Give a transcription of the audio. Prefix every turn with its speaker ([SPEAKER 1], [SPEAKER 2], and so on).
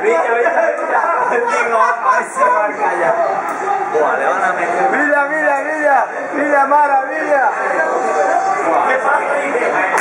[SPEAKER 1] Digo, a ver si marca ya. Buah, le van a meter.
[SPEAKER 2] Mira, mira, mira. Mira, Mara, mira.
[SPEAKER 1] Buah,